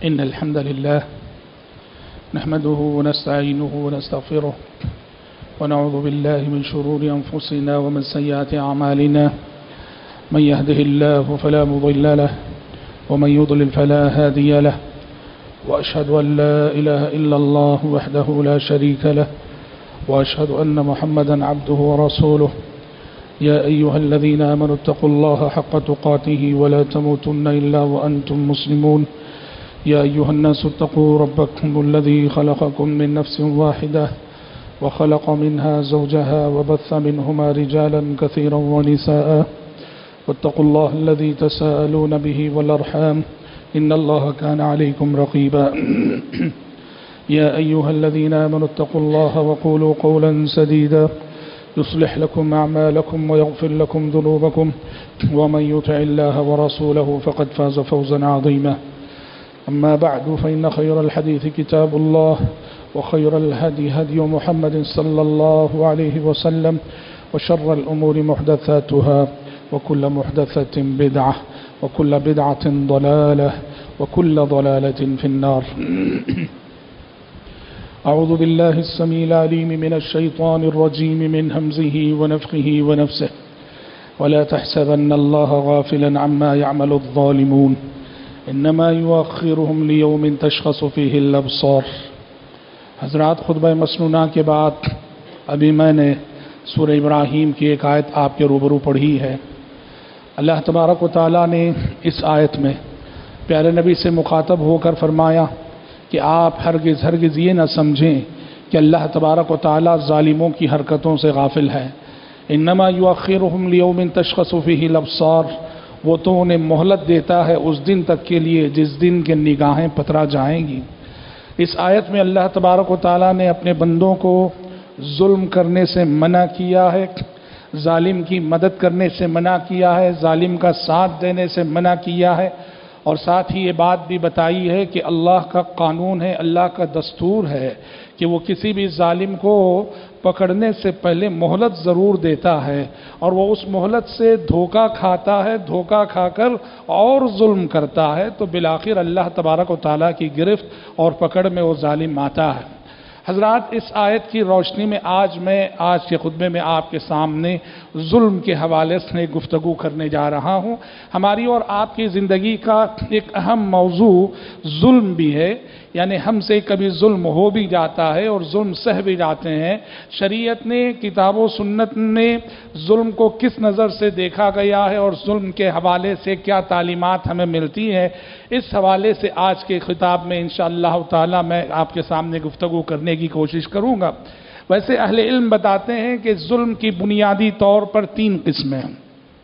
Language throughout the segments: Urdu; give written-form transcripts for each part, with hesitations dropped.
إن الحمد لله نحمده ونستعينه ونستغفره ونعوذ بالله من شرور أنفسنا ومن سيئات أعمالنا من يهده الله فلا مضل له ومن يضلل فلا هادي له وأشهد أن لا إله إلا الله وحده لا شريك له وأشهد أن محمدا عبده ورسوله يا أيها الذين آمنوا اتقوا الله حق تقاته ولا تموتن إلا وأنتم مسلمون يا أيها الناس اتقوا ربكم الذي خلقكم من نفس واحدة وخلق منها زوجها وبث منهما رجالا كثيرا ونساء واتقوا الله الذي تساءلون به والأرحام إن الله كان عليكم رقيبا يا أيها الذين آمنوا اتقوا الله وقولوا قولا سديدا يصلح لكم أعمالكم ويغفر لكم ذنوبكم ومن يطع الله ورسوله فقد فاز فوزا عظيما أما بعد فإن خير الحديث كتاب الله وخير الهدي هدي محمد صلى الله عليه وسلم وشر الأمور محدثاتها وكل محدثة بدعة وكل بدعة ضلالة وكل ضلالة في النار أعوذ بالله السميع العليم من الشيطان الرجيم من همزه ونفخه ونفسه ولا تحسبن الله غافلا عما يعمل الظالمون إنما يؤخرهم ليوم تشخص فيه الأبصار. حضرات خطبہ مسنونہ کے بعد ابھی میں نے سورہ ابراہیم کی ایک آیت آپ کے روبرو پڑھی ہے. اللہ تبارک و تعالیٰ نے اس آیت میں پیارے نبی سے مخاطب ہو کر فرمایا کہ آپ ہرگز یہ نہ سمجھیں کہ اللہ تبارک و تعالیٰ ظالموں کی حرکتوں سے غافل ہے. انما یؤخرهم لیوم تشخص فیہ الابصار، وہ تو انہیں مہلت دیتا ہے اس دن تک کے لیے جس دن کے نگاہیں پترا جائیں گی. اس آیت میں اللہ تبارک و تعالیٰ نے اپنے بندوں کو ظلم کرنے سے منع کیا ہے، ظالم کی مدد کرنے سے منع کیا ہے، ظالم کا ساتھ دینے سے منع کیا ہے، اور ساتھ ہی یہ بات بھی بتائی ہے کہ اللہ کا قانون ہے، اللہ کا دستور ہے کہ وہ کسی بھی ظالم کو پکڑنے سے پہلے مہلت ضرور دیتا ہے، اور وہ اس مہلت سے دھوکہ کھاتا ہے، دھوکہ کھا کر اور ظلم کرتا ہے تو بالآخر اللہ تبارک و تعالیٰ کی گرفت اور پکڑ میں وہ ظالم آتا ہے. حضرات، اس آیت کی روشنی میں آج کے خطبے میں آپ کے سامنے ظلم کے حوالے سے گفتگو کرنے جا رہا ہوں. ہماری اور آپ کی زندگی کا ایک اہم موضوع ظلم بھی ہے، یعنی ہم سے کبھی ظلم ہو بھی جاتا ہے اور ظلم سہ بھی جاتے ہیں. شریعت نے، کتاب و سنت نے ظلم کو کس نظر سے دیکھا گیا ہے اور ظلم کے حوالے سے کیا تعلیمات ہمیں ملتی ہیں، اس حوالے سے آج کے خطاب میں انشاءاللہ تعالی میں آپ کے سامنے گفتگو کرنے کی کوشش کروں گا. ویسے اہل علم بتاتے ہیں کہ ظلم کی بنیادی طور پر 3 قسمیں ہیں.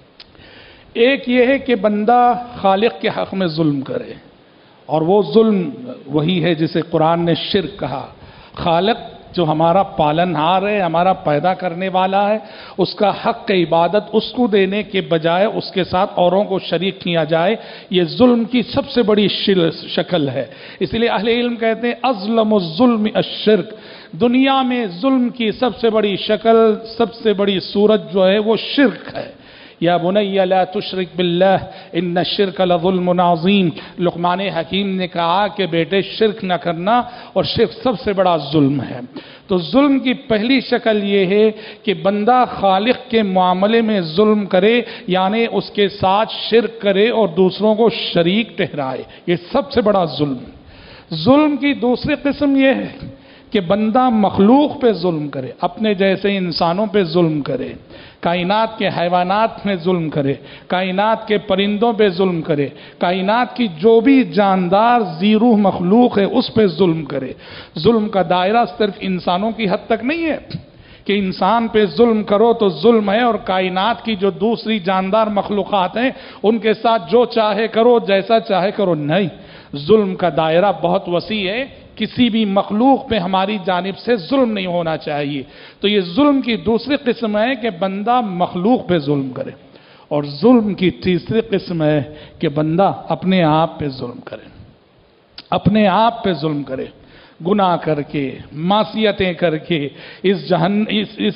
ایک یہ ہے کہ بندہ خالق کے حق میں ظلم کرے، اور وہ ظلم وہی ہے جسے قرآن نے شرک کہا. خالق جو ہمارا پالنہار ہے، ہمارا پیدا کرنے والا ہے، اس کا حق عبادت اس کو دینے کے بجائے اس کے ساتھ اوروں کو شریک کیا جائے، یہ ظلم کی سب سے بڑی شکل ہے. اس لیے اہل علم کہتے ہیں اظلم الظلم الشرک. دنیا میں ظلم کی سب سے بڑی شکل، سب سے بڑی صورت جو ہے وہ شرک ہے. یا بنی لا تشرک باللہ ان الشرک لظلم عظیم. لقمان حکیم نے کہا کہ بیٹے شرک نہ کرنا، اور شرک سب سے بڑا ظلم ہے. تو ظلم کی پہلی شکل یہ ہے کہ بندہ خالق کے معاملے میں ظلم کرے، یعنی اس کے ساتھ شرک کرے اور دوسروں کو شریک ٹھہرائے. یہ سب سے بڑا ظلم. ظلم کی دوسری قسم یہ ہے کہ بندہ مخلوق پہ ظلم کرے، اپنے جیسے انسانوں پہ ظلم کرے، کائنات کے حیوانات میں ظلم کرے، کائنات کے پرندوں پہ ظلم کرے، کائنات کی جو بھی جاندار ذی روح مخلوق ہے اس پہ ظلم کرے. ظلم کا دائرہ صرف انسانوں کی حد تک نہیں ہے کہ انسان پہ ظلم کرو تو ظلم ہے، اور کائنات کی جو دوسری جاندار مخلوقات ہیں ان کے ساتھ جو چاہے کرو، جیسا چاہے کرو. نہیں، ظلم کا دائرہ بہت وسیع ہے. کسی بھی مخلوق پہ ہماری جانب سے ظلم نہیں ہونا چاہیے. تو یہ ظلم کی دوسری قسم ہے کہ بندہ مخلوق پہ ظلم کرے. اور ظلم کی تیسری قسم ہے کہ بندہ اپنے آپ پہ ظلم کرے، اپنے آپ پہ ظلم کرے، گناہ کر کے، معصیتیں کر کے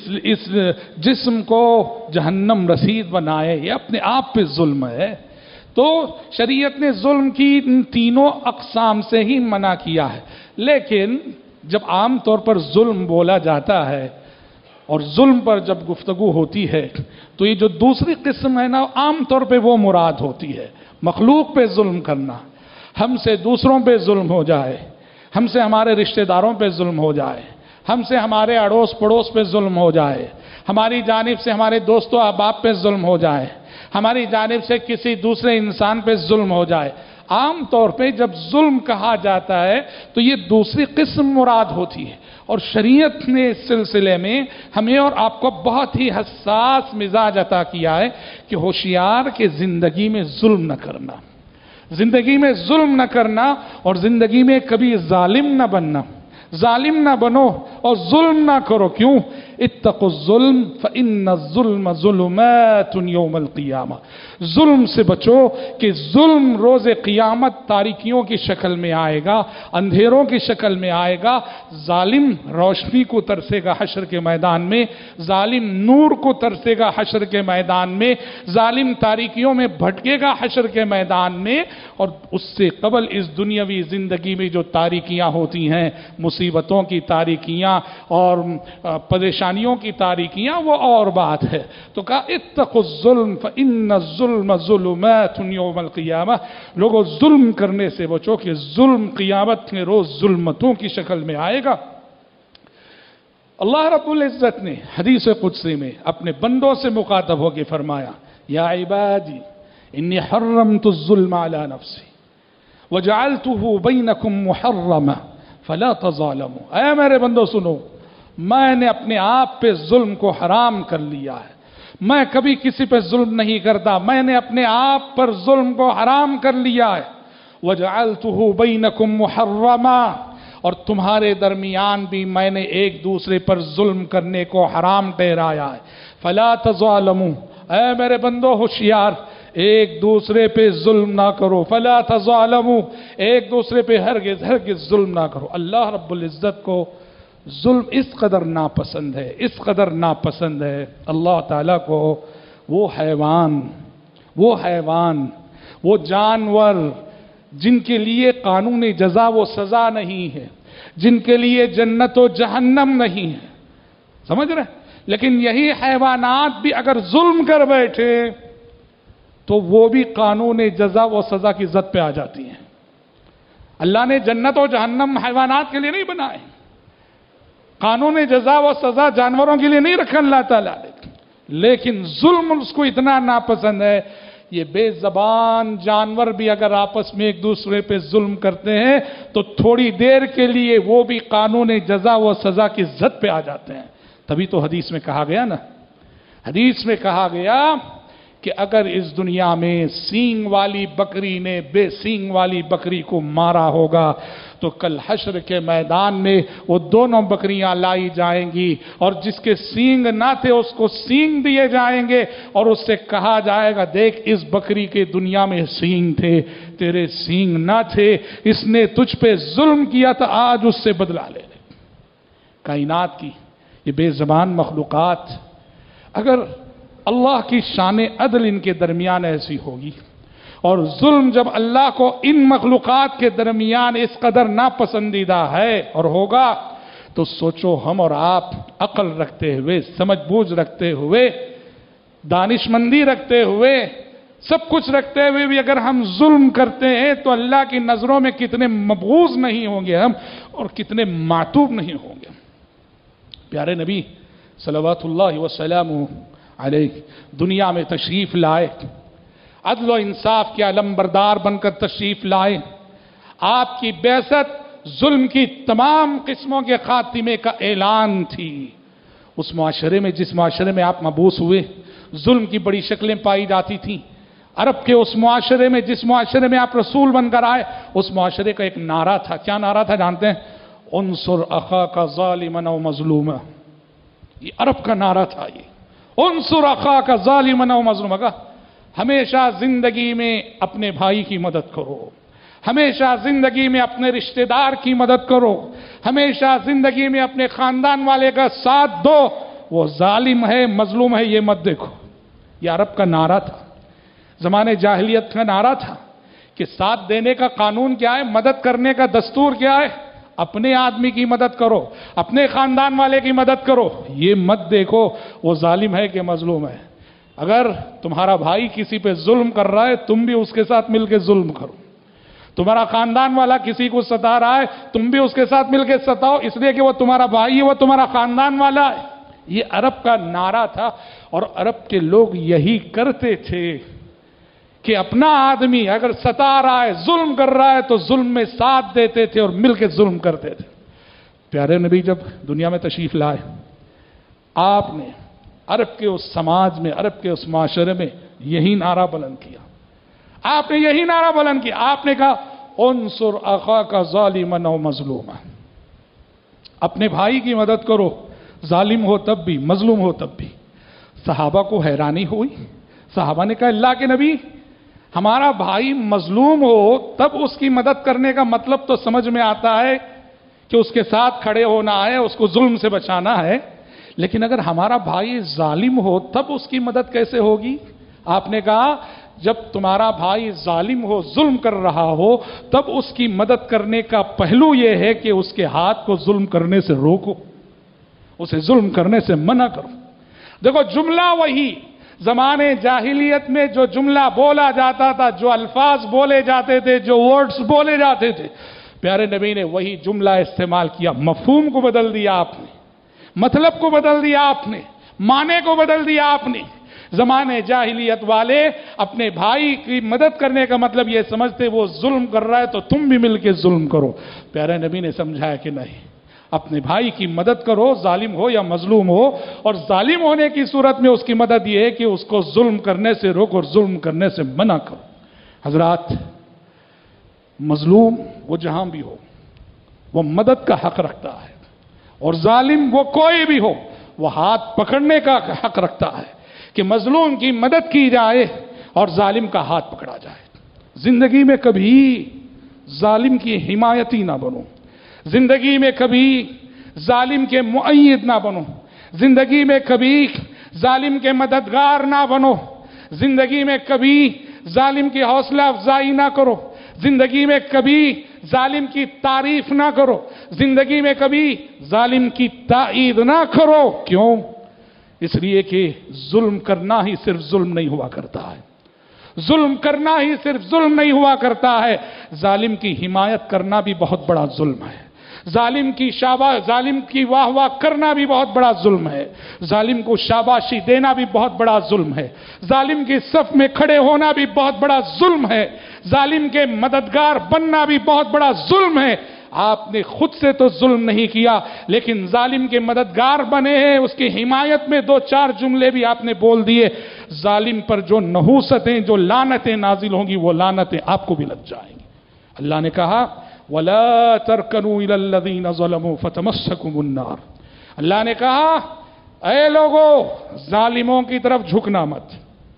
اس جسم کو جہنم رسید بنائے. یہ اپنے آپ پہ ظلم ہے. تو شریعت نے ظلم کی ان تینوں اقسام سے ہی منع کیا ہے. لیکن جب عام طور پر ظلم بولا جاتا ہے اور ظلم پر جب گفتگو ہوتی ہے تو یہ جو دوسری قسم ہے نا، عام طور پہ وہ مراد ہوتی ہے. مخلوق پہ ظلم کرنا، ہم سے دوسروں پہ ظلم ہو جائے، ہم سے ہمارے رشتہ داروں پہ ظلم ہو جائے، ہم سے ہمارے اڑوس پڑوس پہ ظلم ہو جائے، ہماری جانب سے ہمارے دوست و احباب پہ ظلم ہو جائے، ہماری جانب سے کسی دوسرے انسان پہ ظلم ہو جائے. عام طور پہ جب ظلم کہا جاتا ہے تو یہ دوسری قسم مراد ہوتی ہے. اور شریعت نے اس سلسلے میں ہمیں اور آپ کو بہت ہی حساس مزاج عطا کیا ہے کہ ہوشیار کہ زندگی میں ظلم نہ کرنا، زندگی میں ظلم نہ کرنا، اور زندگی میں کبھی ظالم نہ بننا. ظالم نہ بنو اور ظلم نہ کرو. کیوں؟ اتقوا الظلم فإن الظلم ظلمات یوم القیامہ. ظلم سے بچو کہ ظلم روز قیامت تاریکیوں کی شکل میں آئے گا، اندھیروں کی شکل میں آئے گا. ظالم روشنی کو ترسے گا حشر کے میدان میں، ظالم نور کو ترسے گا حشر کے میدان میں، ظالم تاریکیوں میں بھٹکے گا حشر کے میدان میں. اور اس سے قبل اس دنیاوی زندگی میں جو تاریکیاں ہوتی ہیں، مصیبتوں کی تاریکیاں اور پریشانیوں کی تاریکیاں، وہ اور بات ہے. تو کہا اتقوا الظلم فإن الظلم ظلمات یوم القیامہ. لوگوں ظلم کرنے سے بچو کہ ظلم قیامت کے روز ظلمتوں کی شکل میں آئے گا. اللہ رب العزت نے حدیث قدسی میں اپنے بندوں سے مخاطب ہو کے فرمایا، یا عبادی انی حرمت الظلم علی نفسی وجعلته بینکم محرما فلا تظالموا. اے میرے بندو سنو، میں نے اپنے آپ پہ ظلم کو حرام کر لیا ہے. میں کبھی کسی پہ ظلم نہیں کرتا، میں نے اپنے آپ پر ظلم کو حرام کر لیا ہے. وجعلته بینکم محرما، اور تمہارے درمیان بھی میں نے ایک دوسرے پر ظلم کرنے کو حرام ٹھہرایا ہے. فلا تظالموا، اے میرے بندو ہوشیار، ایک دوسرے پہ ظلم نہ کرو. فلا تظالموا، ایک دوسرے پہ ہرگز ہرگز ظلم نہ کرو. اللہ رب العزت کو ظلم اس قدر ناپسند ہے، اس قدر ناپسند ہے. اللہ تعالیٰ کو وہ حیوان، وہ جانور جن کے لیے قانون جزا و سزا نہیں ہے، جن کے لیے جنت و جہنم نہیں ہے، سمجھ رہے؟ لیکن یہی حیوانات بھی اگر ظلم کر بیٹھے تو وہ بھی قانون جزا و سزا کی زد پہ آ جاتی ہیں. اللہ نے جنت و جہنم حیوانات کے لیے نہیں بنائے، قانون جزا و سزا جانوروں کے لیے نہیں رکھا اللہ تعالیٰ نے. لیکن ظلم اس کو اتنا ناپسند ہے، یہ بے زبان جانور بھی اگر آپس میں ایک دوسرے پہ ظلم کرتے ہیں تو تھوڑی دیر کے لیے وہ بھی قانون جزا و سزا کی زد پہ آ جاتے ہیں. تبھی تو حدیث میں کہا گیا نا، حدیث میں کہا گیا کہ اگر اس دنیا میں سینگ والی بکری نے بے سینگ والی بکری کو مارا ہوگا تو کل حشر کے میدان میں وہ دونوں بکریاں لائی جائیں گی، اور جس کے سینگ نہ تھے اس کو سینگ دیے جائیں گے، اور اس سے کہا جائے گا دیکھ اس بکری کے دنیا میں سینگ تھے، تیرے سینگ نہ تھے، اس نے تجھ پہ ظلم کیا تھا، آج اس سے بدلہ لے لے. کائنات کی یہ بے زبان مخلوقات، اگر اللہ کی شان عدل ان کے درمیان ایسی ہوگی، اور ظلم جب اللہ کو ان مخلوقات کے درمیان اس قدر ناپسندیدہ ہے اور ہوگا، تو سوچو ہم اور آپ عقل رکھتے ہوئے، سمجھ بوجھ رکھتے ہوئے، دانش مندی رکھتے ہوئے، سب کچھ رکھتے ہوئے بھی اگر ہم ظلم کرتے ہیں تو اللہ کی نظروں میں کتنے مبغوض نہیں ہوں گے ہم، اور کتنے معتوب نہیں ہوں گے. پیارے نبی صلوات اللہ وسلامہ علیہ دنیا میں تشریف لائے، عدل و انصاف کے علم بردار بن کر تشریف لائے. آپ کی بعثت ظلم کی تمام قسموں کے خاتمے کا اعلان تھی. اس معاشرے میں، جس معاشرے میں آپ مبعوث ہوئے، ظلم کی بڑی شکلیں پائی جاتی تھیں. عرب کے اس معاشرے میں، جس معاشرے میں آپ رسول بن کر آئے، اس معاشرے کا ایک نعرہ تھا. کیا نعرہ تھا جانتے ہیں؟ انصر اخاک ظالما او مظلوما. یہ عرب کا نعرہ تھا. یہ انصر اخاک ظالما او مظلوما کا ہمیشہ زندگی میں اپنے بھائی کی مدد کرو، ہمیشہ زندگی میں اپنے رشتہ دار کی مدد کرو، ہمیشہ زندگی میں اپنے خاندان والے کا ساتھ دو. وہ ظالم ہے، مظلوم ہے، یہ مت دیکھو. یہ عرب کا نعرہ تھا. زمانے جاہلیت کا نعرہ تھا کہ ساتھ دینے کا قانون کیا ہے، مدد کرنے کا دستور کیا ہے، اپنے آدمی کی مدد کرو، اپنے خاندان والے کی مدد کرو. یہ مت دیکھو وہ ظالم ہے کہ مظلوم ہے. اگر تمہارا بھائی کسی پہ ظلم کر رہا ہے تم بھی اس کے ساتھ مل کے ظلم کرو. تمہارا خاندان والا کسی کو ستا رہا ہے تم بھی اس کے ساتھ مل کے ستاؤ، اس لیے کہ وہ تمہارا بھائی ہے، وہ تمہارا خاندان والا ہے. یہ عرب کا نعرہ تھا اور عرب کے لوگ یہی کرتے تھے کہ اپنا آدمی اگر ستا رہا ہے، ظلم کر رہا ہے تو ظلم میں ساتھ دیتے تھے اور مل کے ظلم کرتے تھے. پیارے نبی جب دنیا میں تشریف لائے، آپ نے عرب کے اس سماج میں، عرب کے اس معاشرے میں یہی نعرہ بلند کیا. آپ نے یہی نعرہ بلند کیا. آپ نے کہا انصر اخاک ظالما او مظلوما، اپنے بھائی کی مدد کرو، ظالم ہو تب بھی، مظلوم ہو تب بھی. صحابہ کو حیرانی ہوئی. صحابہ نے کہا اللہ کے نبی، ہمارا بھائی مظلوم ہو تب اس کی مدد کرنے کا مطلب تو سمجھ میں آتا ہے کہ اس کے ساتھ کھڑے ہونا ہے، اس کو ظلم سے بچانا ہے، لیکن اگر ہمارا بھائی ظالم ہو تب اس کی مدد کیسے ہوگی؟ آپ نے کہا جب تمہارا بھائی ظالم ہو، ظلم کر رہا ہو، تب اس کی مدد کرنے کا پہلو یہ ہے کہ اس کے ہاتھ کو ظلم کرنے سے روکو، اسے ظلم کرنے سے منع کرو. دیکھو جملہ وہی زمانے جاہلیت میں جو جملہ بولا جاتا تھا، جو الفاظ بولے جاتے تھے، جو ورڈز بولے جاتے تھے، پیارے نبی نے وہی جملہ استعمال کیا. مفہوم کو بدل دیا آپ نے، مطلب کو بدل دیا آپ نے، معنی کو بدل دیا آپ نے. زمانے جاہلیت والے اپنے بھائی کی مدد کرنے کا مطلب یہ سمجھتے وہ ظلم کر رہا ہے تو تم بھی مل کے ظلم کرو. پیارے نبی نے سمجھایا کہ نہیں، اپنے بھائی کی مدد کرو، ظالم ہو یا مظلوم ہو. اور ظالم ہونے کی صورت میں اس کی مدد یہ ہے کہ اس کو ظلم کرنے سے روک اور ظلم کرنے سے منع کرو. حضرات، مظلوم وہ جہاں بھی ہو وہ مدد کا حق رکھتا ہے، اور ظالم وہ کوئی بھی ہو وہ ہاتھ پکڑنے کا حق رکھتا ہے کہ مظلوم کی مدد کی جائے اور ظالم کا ہاتھ پکڑا جائے. زندگی میں کبھی ظالم کی حمایتی نہ بنو، زندگی میں کبھی ظالم کے مؤید نہ بنو، زندگی میں کبھی ظالم کے مددگار نہ بنو، زندگی میں کبھی ظالم کی حوصلہ افزائی نہ کرو، زندگی میں کبھی ظالم کی تعریف نہ کرو، زندگی میں کبھی ظالم کی تائید نہ کرو. کیوں؟ اس لیے کہ ظلم کرنا ہی صرف ظلم نہیں ہوا کرتا ہے، ظلم کرنا ہی صرف ظلم نہیں ہوا کرتا ہے، ظالم کی حمایت کرنا بھی بہت بڑا ظلم ہے، ظالم کی واہ واہ کرنا بھی بہت بڑا ظلم ہے، ظالم کو شاباشی دینا بھی بہت بڑا ظلم ہے، ظالم کی صف میں کھڑے ہونا بھی بہت بڑا ظلم ہے، ظالم کے مددگار بننا بھی بہت بڑا ظلم ہے. آپ نے خود سے تو ظلم نہیں کیا لیکن ظالم کے مددگار بنے ہیں، اس کی حمایت میں دو چار جملے بھی آپ نے بول دیے. ظالم پر جو نحوستیں، جو لعنتیں نازل ہوں گی وہ لعنتیں آپ کو بھی لگ جائیں گی. اللہ نے کہا وَلَا تَرْكَنُوا إِلَى الَّذِينَ ظَلَمُوا فَتَمَسَّكُمُ النَّارُ. اللہ نے کہا اے لوگو، ظالموں کی طرف جھکنا مت،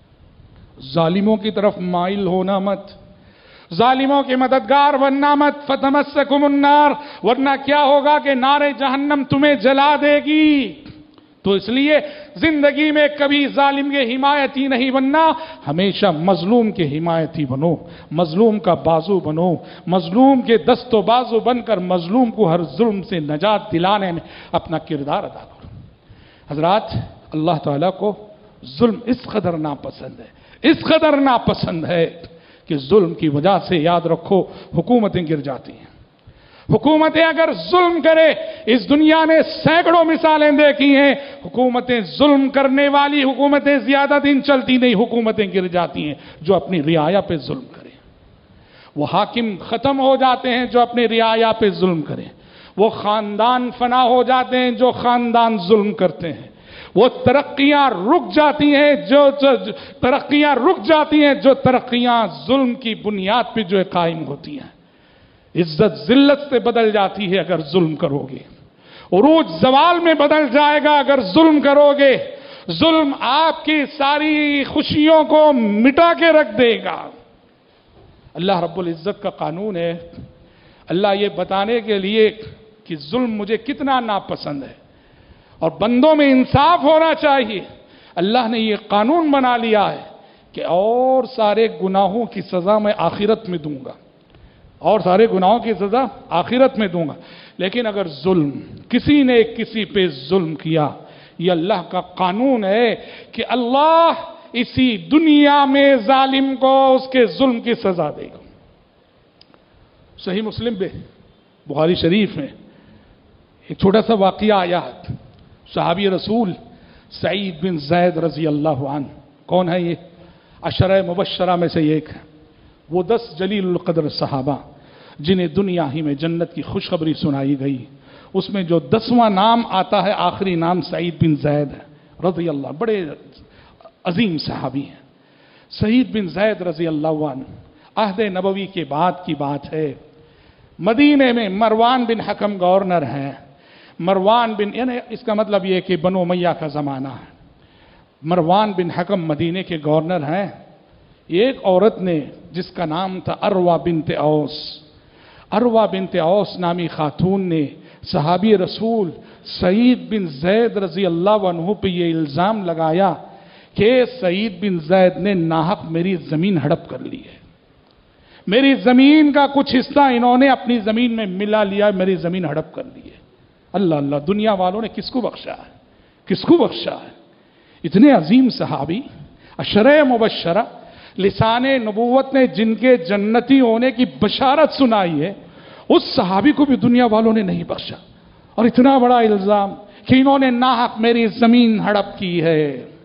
ظالموں کی طرف مائل ہونا مت، ظالموں کے مددگار بننا مت. فَتَمَسَّكُمُ النَّارُ، ورنہ کیا ہوگا کہ نار جہنم تمہیں جلا دے گی. تو اس لیے زندگی میں کبھی ظالم کے حمایتی نہیں بننا، ہمیشہ مظلوم کے حمایتی بنو، مظلوم کا بازو بنو، مظلوم کے دست و بازو بن کر مظلوم کو ہر ظلم سے نجات دلانے میں اپنا کردار ادا کرو. حضرات، اللہ تعالیٰ کو ظلم اس قدر ناپسند ہے، اس قدر ناپسند ہے کہ ظلم کی وجہ سے یاد رکھو حکومتیں گر جاتی ہیں. حکومتیں اگر ظلم کرے، اس دنیا نے سینکڑوں مثالیں دیکھی ہیں، حکومتیں ظلم کرنے والی حکومتیں زیادہ دن چلتی نہیں، حکومتیں گر جاتی ہیں جو اپنی رعایا پہ ظلم کریں. وہ حاکم ختم ہو جاتے ہیں جو اپنی رعایا پہ ظلم کریں، وہ خاندان فنا ہو جاتے ہیں جو خاندان ظلم کرتے ہیں، وہ ترقیاں رک جاتی ہیں جو ترقیاں ظلم کی بنیاد پہ جو قائم ہوتی ہیں. عزت ذلت سے بدل جاتی ہے اگر ظلم کرو گے، عروج زوال میں بدل جائے گا اگر ظلم کرو گے. ظلم آپ کی ساری خوشیوں کو مٹا کے رکھ دے گا. اللہ رب العزت کا قانون ہے، اللہ یہ بتانے کے لیے کہ ظلم مجھے کتنا ناپسند ہے اور بندوں میں انصاف ہونا چاہیے، اللہ نے یہ قانون بنا لیا ہے کہ کہ اور سارے گناہوں کی سزا میں آخرت میں دوں گا، اور سارے گناہوں کی سزا آخرت میں دوں گا، لیکن اگر ظلم کسی نے کسی پہ ظلم کیا، یہ اللہ کا قانون ہے کہ اللہ اسی دنیا میں ظالم کو اس کے ظلم کی سزا دے گا۔ صحیح مسلم میں، بخاری شریف میں ایک چھوٹا سا واقعہ آیا ہے۔ صحابی رسول سعید بن زید رضی اللہ عنہ، کون ہے یہ؟ عشرہ مبشرہ میں سے ایک ہے۔ وہ 10 جلیل القدر صحابہ جنہیں دنیا ہی میں جنت کی خوشخبری سنائی گئی، اس میں جو 10واں نام آتا ہے، آخری نام سعید بن زید ہے رضی اللہ، بڑے عظیم صحابی ہیں۔ سعید بن زید رضی اللہ عنہ، عہد نبوی کے بعد کی بات ہے، مدینے میں مروان بن حکم گورنر ہیں۔ مروان بن، یعنی اس کا مطلب یہ کہ بنو امیہ کا زمانہ ہے۔ مروان بن حکم مدینے کے گورنر ہیں۔ ایک عورت نے جس کا نام تھا اروا بنت اوس، اروا بنت اوس نامی خاتون نے صحابی رسول سعید بن زید رضی اللہ عنہ پہ یہ الزام لگایا کہ سعید بن زید نے ناحق میری زمین ہڑپ کر لی ہے، میری زمین کا کچھ حصہ انہوں نے اپنی زمین میں ملا لیا، میری زمین ہڑپ کر لی ہے۔ اللہ اللہ، دنیا والوں نے کس کو بخشا ہے؟ کس کو بخشا ہے؟ اتنے عظیم صحابی، عشرہ مبشرہ، لسان نبوت نے جن کے جنتی ہونے کی بشارت سنائی ہے، اس صحابی کو بھی دنیا والوں نے نہیں بخشا، اور اتنا بڑا الزام کہ انہوں نے ناحق میری زمین ہڑپ کی ہے۔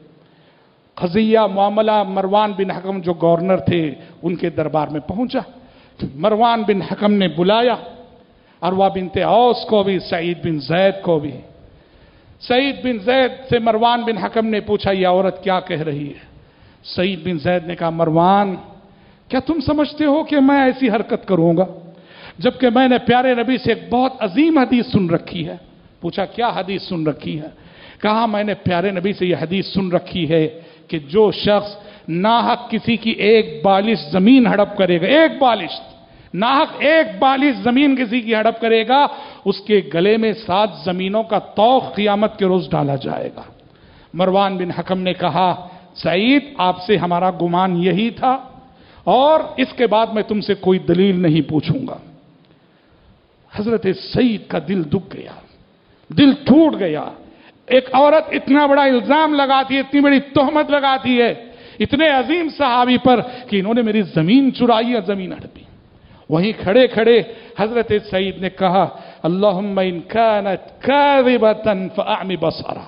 قضیہ معاملہ مروان بن حکم جو گورنر تھے ان کے دربار میں پہنچا۔ مروان بن حکم نے بلایا اروا بنت اوس کو بھی، سعید بن زید کو بھی۔ سعید بن زید سے مروان بن حکم نے پوچھا یہ عورت کیا کہہ رہی ہے؟ سعید بن زید نے کہا مروان، کیا تم سمجھتے ہو کہ میں ایسی حرکت کروں گا جبکہ میں نے پیارے نبی سے ایک بہت عظیم حدیث سن رکھی ہے؟ پوچھا کیا حدیث سن رکھی ہے؟ کہا میں نے پیارے نبی سے یہ حدیث سن رکھی ہے کہ جو شخص ناحق کسی کی ایک بالش زمین ہڑپ کرے گا، ایک بالش، ناحق ایک بالش زمین کسی کی ہڑپ کرے گا، اس کے گلے میں 7 زمینوں کا طوق قیامت کے روز ڈالا جائے گا۔ مروان بن حکم نے کہا سعید، آپ سے ہمارا گمان یہی تھا، اور اس کے بعد میں تم سے کوئی دلیل نہیں پوچھوں گا۔ حضرت سعید کا دل دکھ گیا، دل ٹوٹ گیا۔ ایک عورت اتنا بڑا الزام لگاتی ہے، اتنی بڑی تہمت لگاتی ہے اتنے عظیم صحابی پر کہ انہوں نے میری زمین چرائی اور زمین ہڑپی۔ وہیں کھڑے کھڑے حضرت سعید نے کہا اللہم ان کانت کاذبتا فاعم بصرها،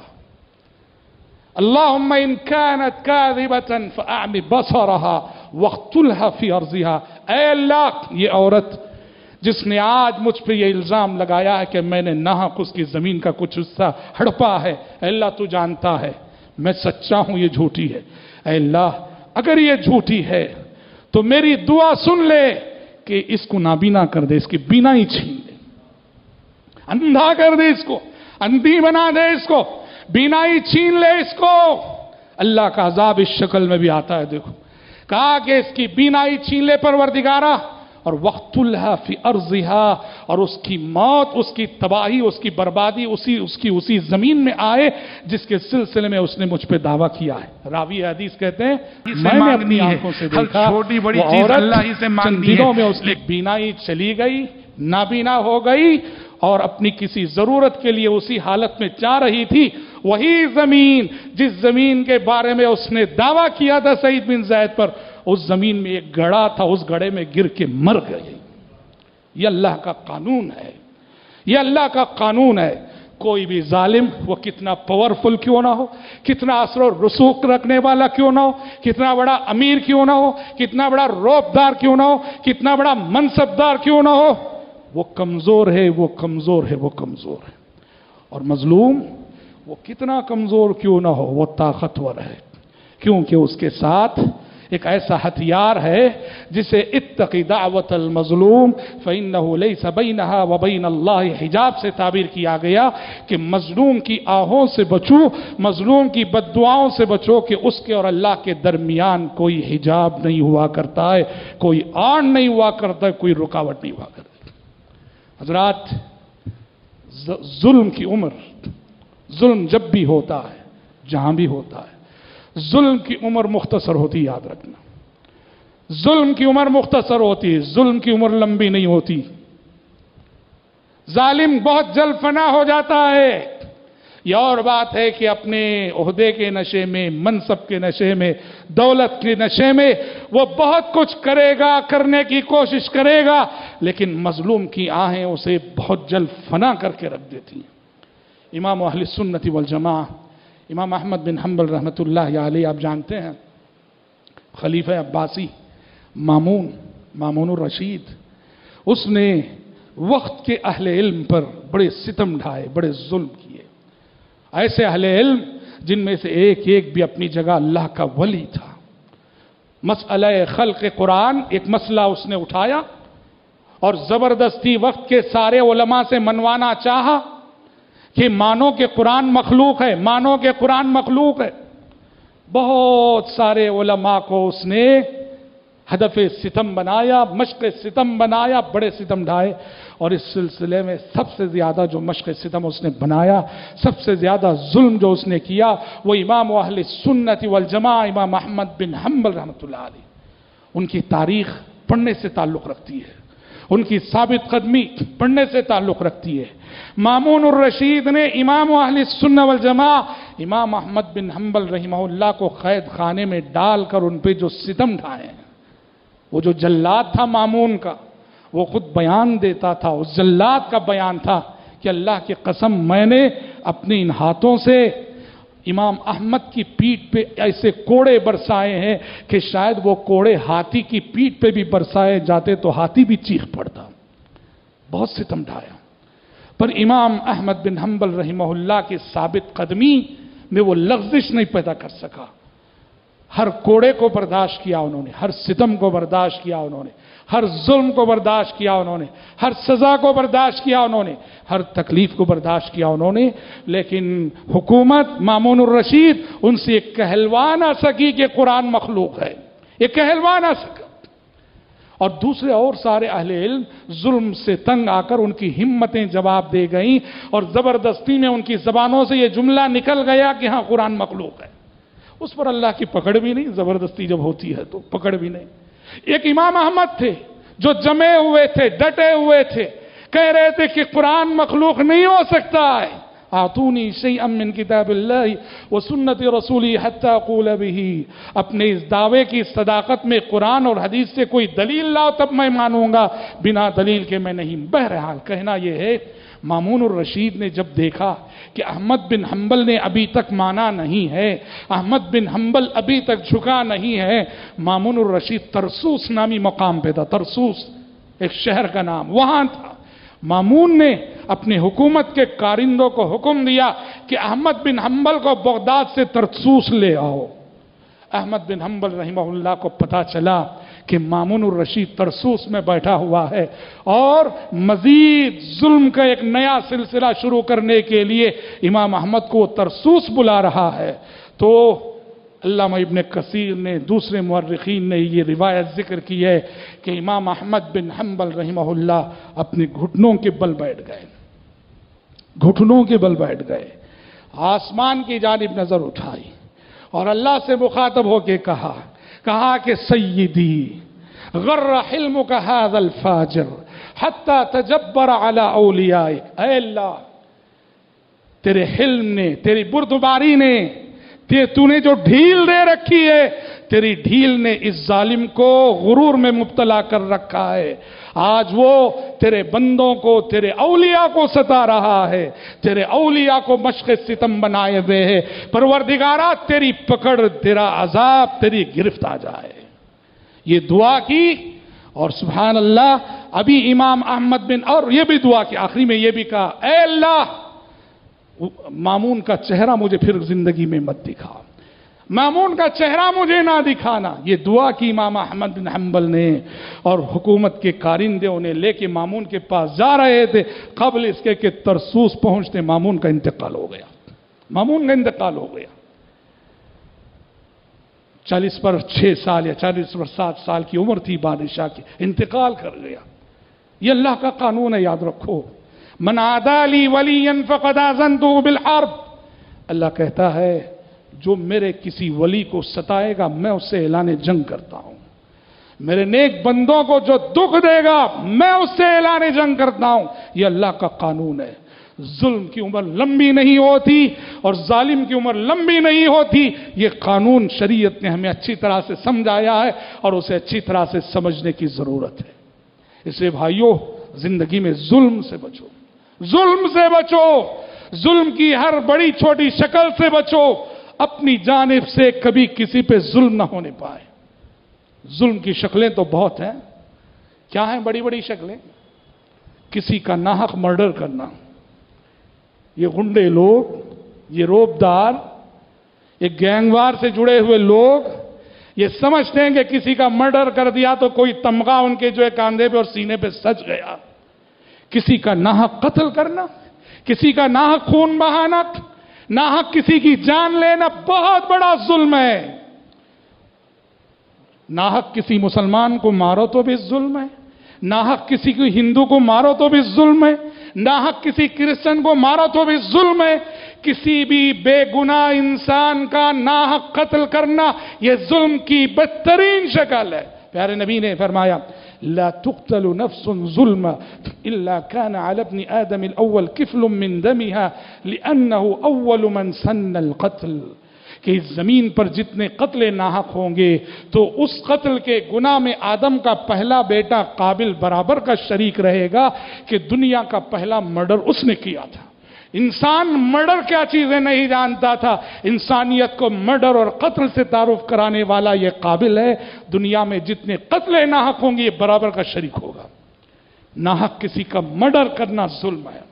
اللہم ان کانت کاذبتا فاعم بصرها واقتلها فی ارضها۔ اے اللہ، یہ عورت جس نے آج مجھ پہ یہ الزام لگایا ہے کہ میں نے ناحق اس کی زمین کا کچھ حصہ ہڑپا ہے، اے اللہ تو جانتا ہے میں سچا ہوں یہ جھوٹی ہے، اے اللہ اگر یہ جھوٹی ہے تو میری دعا سن لے کہ اس کو نابینا کر دے، اس کی بینائی چھین دے، اندھا کر دے، اس کو اندھی بنا دے، اس کو بینائی چھین لے اس کو۔ اللہ کا عذاب اس شکل میں بھی آتا ہے، دیکھو کہا کہ اس کی بینائی چھین لے پروردگارہ، اور وقتلها فی ارضها، اور اس کی موت، اس کی تباہی، اس کی بربادی اسی زمین میں آئے جس کے سلسلے میں اس نے مجھ پہ دعویٰ کیا ہے۔ راوی حدیث کہتے ہیں میں نے اپنی آنکھوں سے دیکھا چھوٹی بڑی وہ چیز عورت اللہ ہی سے چند مانگنی دنوں ہے، میں اس کی بینائی چلی گئی، نابینا ہو گئی، اور اپنی کسی ضرورت کے لیے اسی حالت میں جا رہی تھی۔ وہی زمین جس زمین کے بارے میں اس نے دعویٰ کیا تھا سعید بن زید پر، اس زمین میں ایک گڑھا تھا، اس گڑھے میں گر کے مر گئی۔ یہ اللہ کا قانون ہے، یہ اللہ کا قانون ہے۔ کوئی بھی ظالم وہ کتنا پاورفل کیوں نہ ہو، کتنا اثر و رسوخ رکھنے والا کیوں نہ ہو، کتنا بڑا امیر کیوں نہ ہو، کتنا بڑا روبدار کیوں نہ ہو، کتنا بڑا منصبدار کیوں نہ ہو، وہ کمزور ہے، وہ کمزور ہے، وہ کمزور ہے۔ اور مظلوم وہ کتنا کمزور کیوں نہ ہو، وہ طاقتور ہے، کیونکہ اس کے ساتھ ایک ایسا ہتھیار ہے جسے اتقی دعوت المظلوم فإنه ليس بينها وبين الله حجاب سے تعبیر کیا گیا کہ مظلوم کی آہوں سے بچو، مظلوم کی بد دعاؤں سے بچو کہ اس کے اور اللہ کے درمیان کوئی حجاب نہیں ہوا کرتا ہے، کوئی آڑ نہیں ہوا کرتا ہے، کوئی رکاوٹ نہیں ہوا کرتا ہے۔ حضرات، ظلم کی عمر، ظلم جب بھی ہوتا ہے، جہاں بھی ہوتا ہے، ظلم کی عمر مختصر ہوتی، یاد رکھنا، ظلم کی عمر مختصر ہوتی، ظلم کی عمر لمبی نہیں ہوتی۔ ظالم بہت جلد فنا ہو جاتا ہے۔ یہ اور بات ہے کہ اپنے عہدے کے نشے میں، منصب کے نشے میں، دولت کے نشے میں وہ بہت کچھ کرے گا، کرنے کی کوشش کرے گا، لیکن مظلوم کی آہیں اسے بہت جلد فنا کر کے رکھ دیتی ہیں۔ امام اہل سنت والجماعہ امام احمد بن حنبل رحمۃ اللہ علیہ، آپ جانتے ہیں خلیفہ عباسی مامون الرشید، اس نے وقت کے اہل علم پر بڑے ستم ڈھائے، بڑے ظلم کیے۔ ایسے اہل علم جن میں سے ایک ایک بھی اپنی جگہ اللہ کا ولی تھا۔ مسئلہ خلق قرآن ایک مسئلہ اس نے اٹھایا اور زبردستی وقت کے سارے علماء سے منوانا چاہا کہ مانو کہ قرآن مخلوق ہے، مانو کہ قرآن مخلوق ہے۔ بہت سارے علماء کو اس نے ہدف ستم بنایا، مشق ستم بنایا، بڑے ستم ڈھائے، اور اس سلسلے میں سب سے زیادہ جو مشق ستم اس نے بنایا، سب سے زیادہ ظلم جو اس نے کیا، وہ امام اہل سنت والجماعہ امام احمد بن حنبل رحمۃ اللہ علیہ۔ ان کی تاریخ پڑھنے سے تعلق رکھتی ہے، ان کی ثابت قدمی پڑھنے سے تعلق رکھتی ہے۔ مامون الرشید نے امام اہل سنت والجماعہ امام احمد بن حنبل رحمہ اللہ کو قید خانے میں ڈال کر ان پہ جو ستم ڈھائے ہیں، وہ جو جلاد تھا مامون کا، وہ خود بیان دیتا تھا، اس جلاد کا بیان تھا کہ اللہ کی قسم میں نے اپنے ان ہاتھوں سے امام احمد کی پیٹھ پہ ایسے کوڑے برسائے ہیں کہ شاید وہ کوڑے ہاتھی کی پیٹھ پہ بھی برسائے جاتے تو ہاتھی بھی چیخ پڑتا۔ بہت ستم ڈھایا، پر امام احمد بن حنبل رحمہ اللہ کی ثابت قدمی میں وہ لغزش نہیں پیدا کر سکا۔ ہر کوڑے کو برداشت کیا انہوں نے، ہر ستم کو برداشت کیا انہوں نے، ہر ظلم کو برداشت کیا انہوں نے، ہر سزا کو برداشت کیا انہوں نے، ہر تکلیف کو برداشت کیا انہوں نے، لیکن حکومت مامون الرشید ان سے یہ کہلوا نہ سکی کہ قرآن مخلوق ہے، یہ کہلوا نہ سکا۔ اور دوسرے اور سارے اہل علم ظلم سے تنگ آ کر ان کی ہمتیں جواب دے گئیں، اور زبردستی میں ان کی زبانوں سے یہ جملہ نکل گیا کہ ہاں قرآن مخلوق ہے۔ اس پر اللہ کی پکڑ بھی نہیں، زبردستی جب ہوتی ہے تو پکڑ بھی نہیں۔ ایک امام احمد تھے جو جمے ہوئے تھے، ڈٹے ہوئے تھے، کہہ رہے تھے کہ قرآن مخلوق نہیں ہو سکتا ہے۔ آتونی شیئا من کتاب اللہ و سنت رسولی حتی اقول بہ، اپنے اس دعوے کی صداقت میں قرآن اور حدیث سے کوئی دلیل لاؤ تب میں مانوں گا، بنا دلیل کے میں نہیں۔ بہرحال کہنا یہ ہے، مامون الرشید نے جب دیکھا کہ احمد بن حنبل نے ابھی تک مانا نہیں ہے، احمد بن حنبل ابھی تک جھکا نہیں ہے، مامون الرشید ترسوس نامی مقام پہ تھا، ترسوس ایک شہر کا نام، وہاں تھا۔ مامون نے اپنے حکومت کے کارندوں کو حکم دیا کہ احمد بن حنبل کو بغداد سے ترسوس لے آؤ۔ احمد بن حنبل رحمہ اللہ کو پتا چلا کہ مامون الرشید ترسوس میں بیٹھا ہوا ہے اور مزید ظلم کا ایک نیا سلسلہ شروع کرنے کے لیے امام احمد کو ترسوس بلا رہا ہے، تو علامہ ابن کثیر نے، دوسرے مورخین نے یہ روایت ذکر کی ہے کہ امام احمد بن حنبل رحمہ اللہ اپنے گھٹنوں کے بل بیٹھ گئے، گھٹنوں کے بل بیٹھ گئے، آسمان کی جانب نظر اٹھائی اور اللہ سے مخاطب ہو کے کہا کہ سیدی غر حلمک ھذا الفاجر حتی تجبر علی اولیائک، اے اللہ تیرے حلم نے، تیری بردباری نے، تو نے جو ڈھیل دے رکھی ہے، تیری ڈھیل نے اس ظالم کو غرور میں مبتلا کر رکھا ہے۔ آج وہ تیرے بندوں کو، تیرے اولیاء کو ستا رہا ہے، تیرے اولیاء کو مشق ستم بنائے ہوئے ہے۔ پروردگارا تیری پکڑ، تیرا عذاب، تیری گرفت آ جائے۔ یہ دعا کی، اور سبحان اللہ ابھی امام احمد بن، اور یہ بھی دعا کی، آخری میں یہ بھی کہا اے اللہ مامون کا چہرہ مجھے پھر زندگی میں مت دکھا، مامون کا چہرہ مجھے نہ دکھانا۔ یہ دعا کی امام احمد بن حنبل نے، اور حکومت کے کارندے انہیں لے کے مامون کے پاس جا رہے تھے، قبل اس کے کہ ترسوس پہنچتے مامون کا انتقال ہو گیا، مامون کا انتقال ہو گیا۔ 40 پر 6 سال یا 40 پر 7 سال کی عمر تھی بادشاہ کی، انتقال کر گیا۔ یہ اللہ کا قانون ہے، یاد رکھو، من عادی لی ولی فقد آذنتہ بالحرب۔ اللہ کہتا ہے جو میرے کسی ولی کو ستائے گا میں اس سے اعلان جنگ کرتا ہوں، میرے نیک بندوں کو جو دکھ دے گا میں اس سے اعلان جنگ کرتا ہوں۔ یہ اللہ کا قانون ہے۔ ظلم کی عمر لمبی نہیں ہوتی اور ظالم کی عمر لمبی نہیں ہوتی، یہ قانون شریعت نے ہمیں اچھی طرح سے سمجھایا ہے اور اسے اچھی طرح سے سمجھنے کی ضرورت ہے۔ اس لیے بھائیو، زندگی میں ظلم سے بچو، ظلم سے بچو، ظلم کی ہر بڑی چھوٹی شکل سے بچو، اپنی جانب سے کبھی کسی پہ ظلم نہ ہونے پائے۔ ظلم کی شکلیں تو بہت ہیں، کیا ہیں بڑی بڑی شکلیں؟ کسی کا ناحق مرڈر کرنا، یہ غنڈے لوگ، یہ روبدار، یہ گینگوار سے جڑے ہوئے لوگ یہ سمجھتے ہیں کہ کسی کا مرڈر کر دیا تو کوئی تمغہ ان کے جو ہے کاندھے پہ اور سینے پہ سج گیا۔ کسی کا ناحق قتل کرنا، کسی کا ناحق خون بہانا، ناحق کسی کی جان لینا بہت بڑا ظلم ہے۔ ناحق کسی مسلمان کو مارو تو بھی ظلم ہے، ناحق کسی کو ہندو کو مارو تو بھی ظلم ہے، ناحق کسی کرسچن کو مارو تو بھی ظلم ہے۔ کسی بھی بے گناہ انسان کا ناحق قتل کرنا یہ ظلم کی بدترین شکل ہے۔ پیارے نبی نے فرمایا لا تقتل نفس ظلم الا كان على ابن آدم الاول كفل من دمها لانه اول من سن القتل، کہ اس زمین پر جتنے قتل ناحق ہوں گے تو اس قتل کے گناہ میں آدم کا پہلا بیٹا قابل برابر کا شریک رہے گا کہ دنیا کا پہلا مرڈر اس نے کیا تھا۔ انسان مرڈر کیا چیزیں نہیں جانتا تھا، انسانیت کو مرڈر اور قتل سے تعارف کرانے والا یہ قابل ہے۔ دنیا میں جتنے قتل ناحق ہوں گے یہ برابر کا شریک ہوگا۔ ناحق کسی کا مرڈر کرنا ظلم ہے،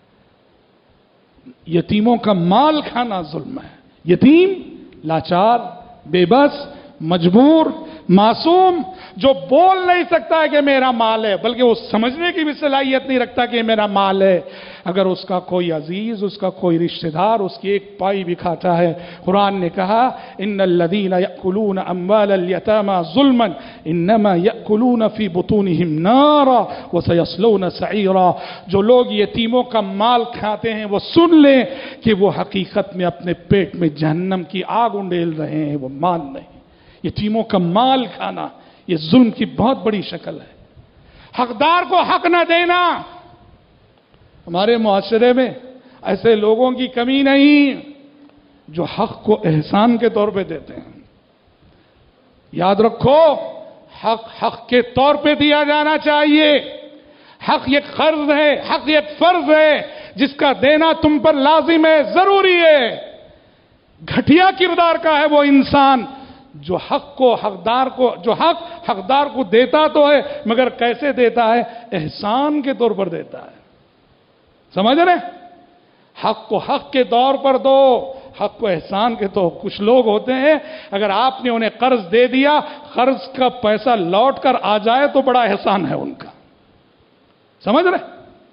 یتیموں کا مال کھانا ظلم ہے۔ یتیم، لاچار، بے بس، مجبور، معصوم، جو بول نہیں سکتا ہے کہ میرا مال ہے بلکہ وہ سمجھنے کی بھی صلاحیت نہیں رکھتا کہ یہ میرا مال ہے، اگر اس کا کوئی عزیز، اس کا کوئی رشتہ دار اس کی ایک پائی بھی کھاتا ہے، قرآن نے کہا ان الذین یأکلون اموال الیتامی ظلما انما یأکلون فی بطونہم نارا وسیصلون سعیرا، جو لوگ یتیموں کا مال کھاتے ہیں وہ سن لیں کہ وہ حقیقت میں اپنے پیٹ میں جہنم کی آگ انڈیل رہے ہیں، وہ مان نہیں۔ یتیموں کا مال کھانا یہ ظلم کی بہت بڑی شکل ہے۔ حقدار کو حق نہ دینا، ہمارے معاشرے میں ایسے لوگوں کی کمی نہیں جو حق کو احسان کے طور پہ دیتے ہیں۔ یاد رکھو، حق حق کے طور پہ دیا جانا چاہیے۔ حق ایک قرض ہے، حق ایک فرض ہے جس کا دینا تم پر لازم ہے، ضروری ہے۔ گھٹیا کردار کا ہے وہ انسان جو حق حقدار کو دیتا تو ہے مگر کیسے دیتا ہے؟ احسان کے طور پر دیتا ہے۔ سمجھ رہے؟ حق کو حق کے طور پر دو، حق کو احسان کے طور۔ کچھ لوگ ہوتے ہیں اگر آپ نے انہیں قرض دے دیا، قرض کا پیسہ لوٹ کر آ جائے تو بڑا احسان ہے ان کا۔ سمجھ رہے؟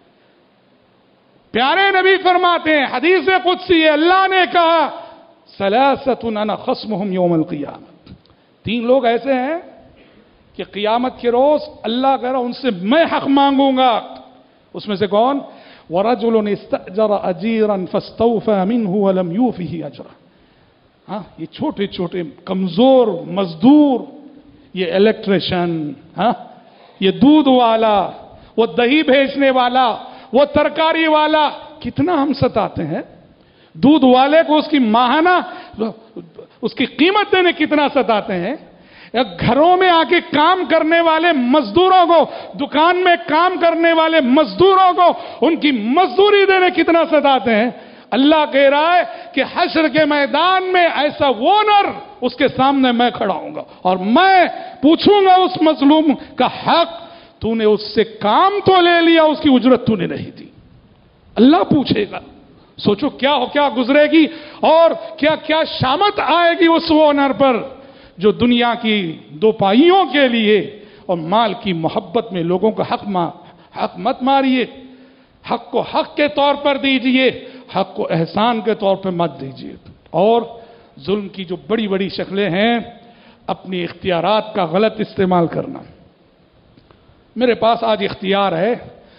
پیارے نبی فرماتے ہیں، حدیث قدسی ہے، اللہ نے کہا ثلاثۃ انا خصمہم یوم القیامہ، تین لوگ ایسے ہیں کہ قیامت کے روز اللہ کہہ رہا ان سے میں حق مانگوں گا۔ اس میں سے کون؟ وَرَجُلٌ اسْتَأْجَرَ أَجِيرًا فَاسْتَوْفَى مِنْهُ وَلَمْ يُوفِهِ أَجْرًا۔ یہ چھوٹے چھوٹے کمزور مزدور، یہ الیکٹریشن، یہ دودھ والا، وہ دہی بھیجنے والا، وہ ترکاری والا، کتنا ہم ستاتے ہیں دودھ والے کو، اس کی ماہانہ اس کی قیمت دینے کتنا ستاتے ہیں۔ گھروں میں آ کے کام کرنے والے مزدوروں کو، دکان میں کام کرنے والے مزدوروں کو ان کی مزدوری دینے کتنا ستاتے ہیں۔ اللہ کہہ رہا ہے کہ حشر کے میدان میں ایسا اونر اس کے سامنے میں کھڑا ہوں گا اور میں پوچھوں گا اس مظلوم کا حق، تو نے اس سے کام تو لے لیا، اس کی اجرت تو نے نہیں دی۔ اللہ پوچھے گا۔ سوچو کیا گزرے گی اور کیا شامت آئے گی اس اونر پر جو دنیا کی دو پائیوں کے لیے اور مال کی محبت میں لوگوں کا حق مت ماریے، حق کو حق کے طور پر دیجئے، حق کو احسان کے طور پر مت دیجئے۔ اور ظلم کی جو بڑی بڑی شکلیں ہیں، اپنی اختیارات کا غلط استعمال کرنا۔ میرے پاس آج اختیار ہے،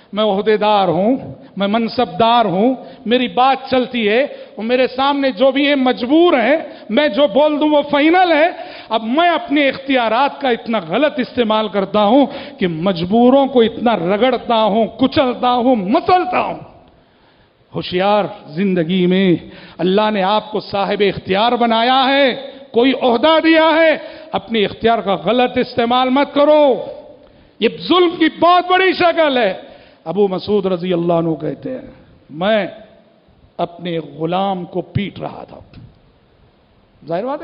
میں عہدیدار ہوں، میں منصبدار ہوں، میری بات چلتی ہے اور میرے سامنے جو بھی ہیں مجبور ہیں، میں جو بول دوں وہ فائنل ہے۔ اب میں اپنے اختیارات کا اتنا غلط استعمال کرتا ہوں کہ مجبوروں کو اتنا رگڑتا ہوں، کچلتا ہوں، مسلتا ہوں۔ ہوشیار زندگی میں اللہ نے آپ کو صاحب اختیار بنایا ہے، کوئی عہدہ دیا ہے، اپنے اختیار کا غلط استعمال مت کرو۔ یہ ظلم کی بہت بڑی شکل ہے۔ ابو مسعود رضی اللہ عنہ کہتے ہیں میں اپنے غلام کو پیٹ رہا تھا۔ ظاہر بات ہے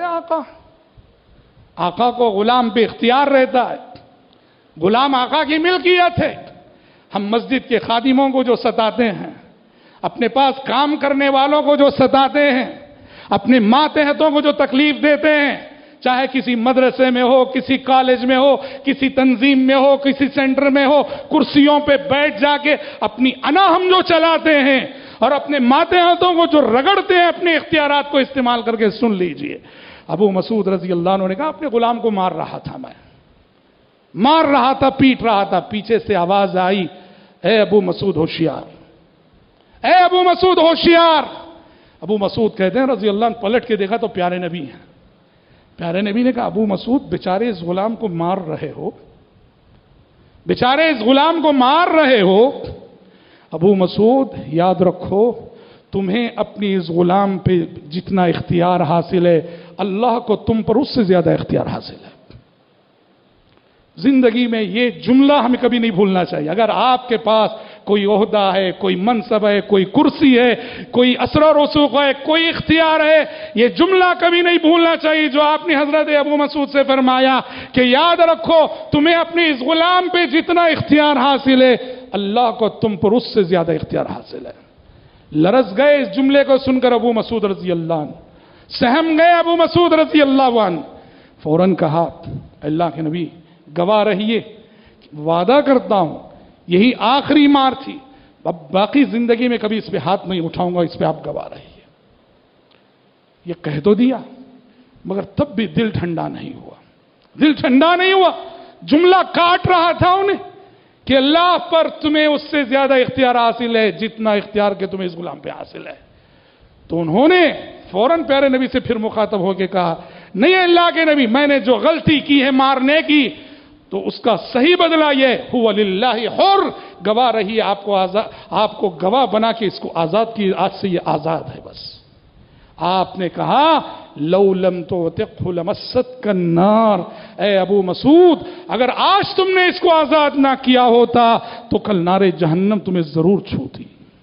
آقا کو غلام بے اختیار رہتا ہے، غلام آقا کی ملکیت ہے۔ ہم مسجد کے خادموں کو جو ستاتے ہیں، اپنے پاس کام کرنے والوں کو جو ستاتے ہیں، اپنے ماتحتوں کو جو تکلیف دیتے ہیں، چاہے کسی مدرسے میں ہو، کسی کالج میں ہو، کسی تنظیم میں ہو، کسی سینٹر میں ہو، کرسیوں پہ بیٹھ جا کے اپنی انا ہم جو چلاتے ہیں اور اپنے ماتحتوں کو جو رگڑتے ہیں اپنے اختیارات کو استعمال کر کے، سن لیجئے ابو مسعود رضی اللہ عنہ نے کہا اپنے غلام کو مار رہا تھا، میں مار رہا تھا، پیٹ رہا تھا، پیچھے سے آواز آئی اے ابو مسعود ہوشیار، اے ابو مسعود ہوشیار۔ ابو مسعود کہتے ہیں رضی اللہ عنہ پلٹ کے دیکھا تو پیارے نبی ہیں۔ پیارے نبی نے کہا ابو مسعود بیچارے اس غلام کو مار رہے ہو، بیچارے اس غلام کو مار رہے ہو۔ ابو مسعود یاد رکھو تمہیں اپنی اس غلام پہ جتنا اختیار حاصل ہے اللہ کو تم پر اس سے زیادہ اختیار حاصل ہے۔ زندگی میں یہ جملہ ہمیں کبھی نہیں بھولنا چاہیے۔ اگر آپ کے پاس کوئی عہدہ ہے، کوئی منصب ہے، کوئی کرسی ہے، کوئی اثر و رسوخ ہے، کوئی اختیار ہے، یہ جملہ کبھی نہیں بھولنا چاہیے جو آپ نے حضرت ابو مسعود سے فرمایا کہ یاد رکھو تمہیں اپنے اس غلام پہ جتنا اختیار حاصل ہے اللہ کو تم پر اس سے زیادہ اختیار حاصل ہے۔ لرز گئے اس جملے کو سن کر ابو مسعود رضی اللہ عنہ، سہم گئے ابو مسعود رضی اللہ عنہ۔ فوراً کہا اللہ کے نبی گواہ رہیے، وعدہ کرتا ہوں یہی آخری مار تھی، اب باقی زندگی میں کبھی اس پہ ہاتھ نہیں اٹھاؤں گا، اس پہ آپ گواہ رہیے۔ یہ کہہ تو دیا مگر تب بھی دل ٹھنڈا نہیں ہوا، دل ٹھنڈا نہیں ہوا۔ جملہ کاٹ رہا تھا انہیں کہ اللہ پر تمہیں اس سے زیادہ اختیار حاصل ہے جتنا اختیار کہ تمہیں اس غلام پہ حاصل ہے۔ تو انہوں نے فوراً پیارے نبی سے پھر مخاطب ہو کے کہا نہیں اللہ کے نبی، میں نے جو غلطی کی ہے مارنے کی تو اس کا صحیح بدلہ یہ ہوا للہ حر، گواہ رہی آپ کو گواہ بنا کے اس کو آزاد کی، آج سے یہ آزاد ہے۔ بس آپ نے کہا لو لم تعتقه لمستك النار، اے ابو مسعود اگر آج تم نے اس کو آزاد نہ کیا ہوتا تو کل نار جہنم تمہیں ضرور چھوتی۔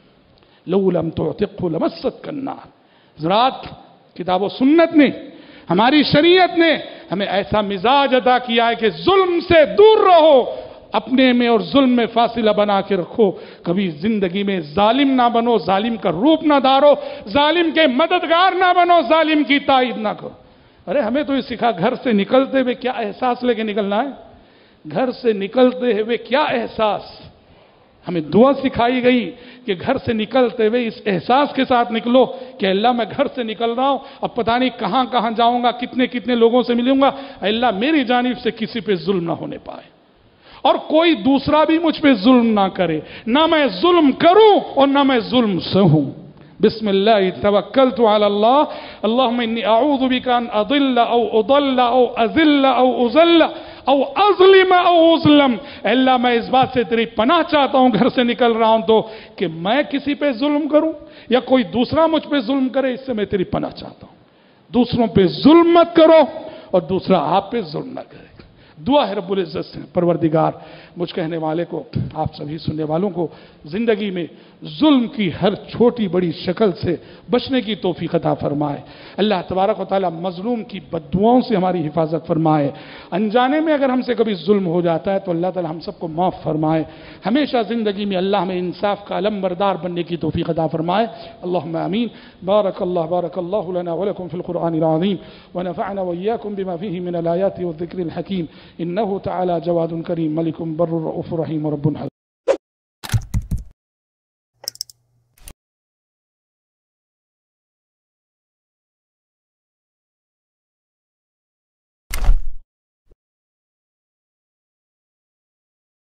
لو لم تعتقه لمستك النار۔ حضرات کتاب و سنت نے، ہماری شریعت نے ہمیں ایسا مزاج عطا کیا ہے کہ ظلم سے دور رہو، اپنے میں اور ظلم میں فاصلہ بنا کے رکھو، کبھی زندگی میں ظالم نہ بنو، ظالم کا روپ نہ دھارو، ظالم کے مددگار نہ بنو، ظالم کی تائید نہ کرو۔ ارے ہمیں تو یہ سکھا گھر سے نکلتے ہوئے کیا احساس لے کے نکلنا ہے، گھر سے نکلتے ہوئے کیا احساس، ہمیں دعا سکھائی گئی کہ گھر سے نکلتے ہوئے اس احساس کے ساتھ نکلو کہ اللہ میں گھر سے نکل رہا ہوں، اب پتہ نہیں کہاں کہاں جاؤں گا، کتنے کتنے لوگوں سے ملوں گا، اللہ میری جانب سے کسی پہ ظلم نہ ہونے پائے اور کوئی دوسرا بھی مجھ پہ ظلم نہ کرے، نہ میں ظلم کروں اور نہ میں ظلم سہوں۔ بسم اللہ توکلت علی اللہ، اللہم انی اعوذ بک ان اضل او اضل او اذل او اذل او اظلم او اظلم۔ اللہ میں اس بات سے تیری پناہ چاہتا ہوں گھر سے نکل رہا ہوں تو کہ میں کسی پہ ظلم کروں یا کوئی دوسرا مجھ پہ ظلم کرے، اس سے میں تیری پناہ چاہتا ہوں۔ دوسروں پہ ظلم مت کرو اور دوسرا آپ پہ ظلم نہ کرے۔ دعا ہے رب العزت سے پروردگار مجھ کہنے والے کو، آپ سبھی سننے والوں کو زندگی میں ظلم کی ہر چھوٹی بڑی شکل سے بچنے کی توفیق عطا فرمائے۔ اللہ تبارک و تعالی مظلوم کی بددعاؤں سے ہماری حفاظت فرمائے۔ انجانے میں اگر ہم سے کبھی ظلم ہو جاتا ہے تو اللہ تعالی ہم سب کو معاف فرمائے۔ ہمیشہ زندگی میں اللہ ہمیں انصاف کا علم بردار بننے کی توفیق عطا فرمائے۔ اللہم آمین۔ بارک اللہ لنا ولکم فی القرآن العظیم ونفعنا وإياكم بما فيه من الآيات والذکر الحکیم۔ انه تعالی جواد کریم ملک بر رؤوف رحیم رب